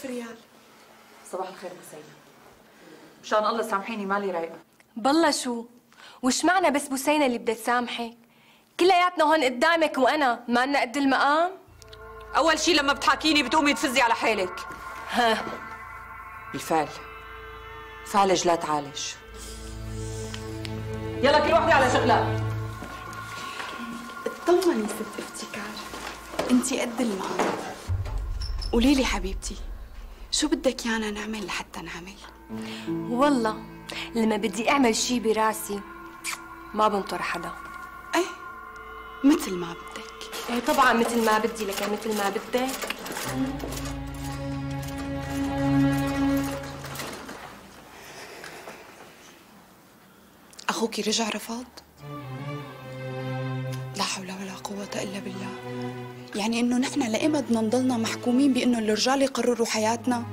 1000 ريال. صباح الخير بوسينة. مشان الله سامحيني مالي رايقة. بالله شو؟ وش معنى بس بوسينة اللي بدها تسامحك؟ كلياتنا هون قدامك وانا ما لنا قد المقام؟ أول شي لما بتحاكيني بتقومي تفزي على حالك. ها بالفعل فعالج لا تعالج. يلا كل وحدة على شغلها. اطمني ست افتكار، انتي قد المقام. قولي لي حبيبتي، شو بدك يانا نعمل لحتى نعمل؟ والله لما بدي اعمل شي براسي ما بنطر حدا. ايه مثل ما بدك. ايه طبعا مثل ما بدي لك مثل ما بدك. اخوكي رجع رفض؟ لا حول ولا قوة الا بالله. يعني انه نحن لإمتى بدنا نضلنا محكومين بانه الرجال يقرروا حياتنا؟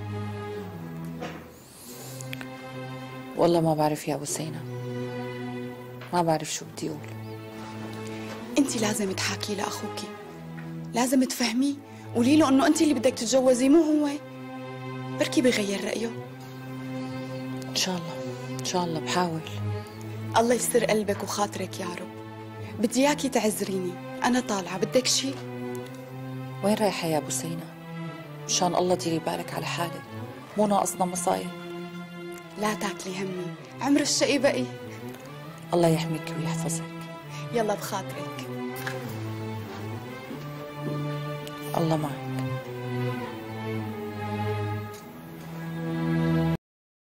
والله ما بعرف يا بوسينة، ما بعرف شو بدي اقول. انت لازم تحاكي لاخوكي، لازم تفهميه، قولي له انه انت اللي بدك تتجوزي مو هو. بركي بغير رايه. ان شاء الله ان شاء الله بحاول. الله يستر قلبك وخاطرك يا رب. بدي اياكي تعذريني، انا طالعه. بدك شيء؟ وين رايحة يا بوسينة؟ مشان الله ديري بالك على حالك، مو ناقصنا مصايب. لا تاكلي همي، عمر الشقي بقي. الله يحميك ويحفظك. يلا بخاطرك. الله معك.